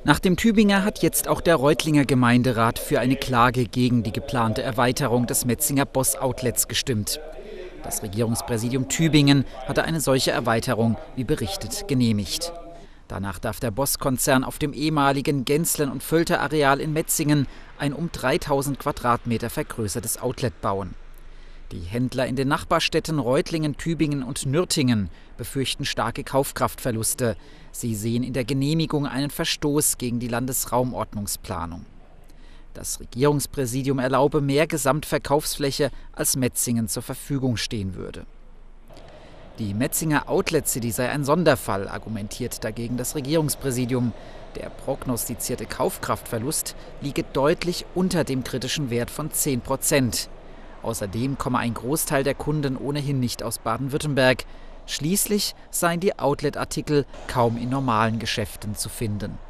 Nach dem Tübinger hat jetzt auch der Reutlinger Gemeinderat für eine Klage gegen die geplante Erweiterung des Metzinger Boss-Outlets gestimmt. Das Regierungspräsidium Tübingen hatte eine solche Erweiterung, wie berichtet, genehmigt. Danach darf der Boss-Konzern auf dem ehemaligen Genzlen- und Völter-Areal in Metzingen ein um 3000 Quadratmeter vergrößertes Outlet bauen. Die Händler in den Nachbarstädten Reutlingen, Tübingen und Nürtingen befürchten starke Kaufkraftverluste. Sie sehen in der Genehmigung einen Verstoß gegen die Landesraumordnungsplanung. Das Regierungspräsidium erlaube mehr Gesamtverkaufsfläche, als Metzingen zur Verfügung stehen würde. Die Metzinger Outlet City sei ein Sonderfall, argumentiert dagegen das Regierungspräsidium. Der prognostizierte Kaufkraftverlust liege deutlich unter dem kritischen Wert von 10%. Außerdem komme ein Großteil der Kunden ohnehin nicht aus Baden-Württemberg. Schließlich seien die Outlet-Artikel kaum in normalen Geschäften zu finden.